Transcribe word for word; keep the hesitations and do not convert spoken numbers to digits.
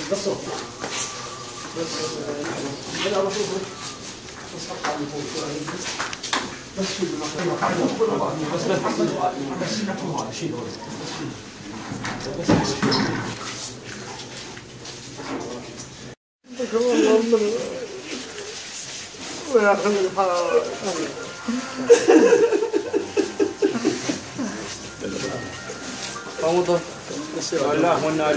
بس بس انا اروح اشوف بس حط على فوق بس شيل بس بس بس هذا شيل بس والله وياخذ الحرارة فوضى لا هو